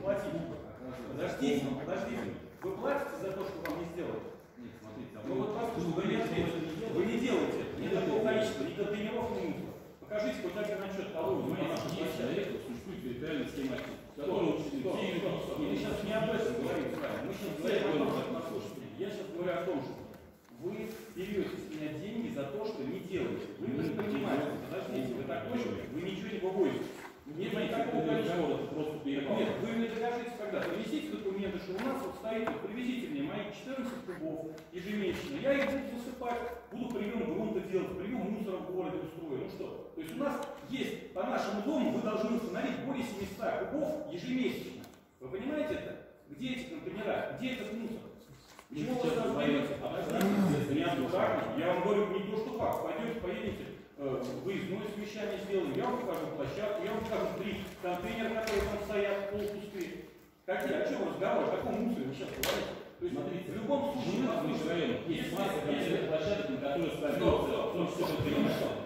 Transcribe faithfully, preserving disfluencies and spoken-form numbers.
платите. Подождите, подождите. Вы платите за то, что вам не сделали? Нет, смотрите. Ну вот просто, что вы не делаете. Вы не делаете. Нет такого количества, ни контейнеров, ни мусора. Покажите хоть один отчет того, вы на нашей площадке существует территориальная схема, которая учитывает все инвестиции. Мы сейчас не об этом говорим с вами. Мы сейчас говорим о том, что послушайте. Я сейчас говорю о том, что вы берете с меня деньги за то, что не делаете. Вы не понимаете. Подождите, вы так точно, вы ничего не вывозите. Нет никакого количества. Просто перепал. Нет, вы мне докажите, когда. Принесите документы, что у нас вот стоит, вот, привезите мне мои четырнадцать кубов ежемесячно. Я их буду засыпать, буду прием грунта делать, прием мусора в городе устрою. Ну что? То есть у нас есть, по нашему дому вы должны установить более семисот кубов ежемесячно. Вы понимаете это? Где эти контейнера? Где этот мусор? Почему вы нас даете? Не аккуратно. Я вам говорю не то, что как. Пойдете, поедете, э, выездное совещание сделаем, я вам покажу площадку, я вам покажу три контейнера, которые там стоят, полупустые. Какие? О чем разговор? О каком мусоре вы сейчас говорите? То есть, смотрите, в любом случае, у нас в районе есть масса если площадок, на которые ставят, стоп, стоп, стоп, стоп,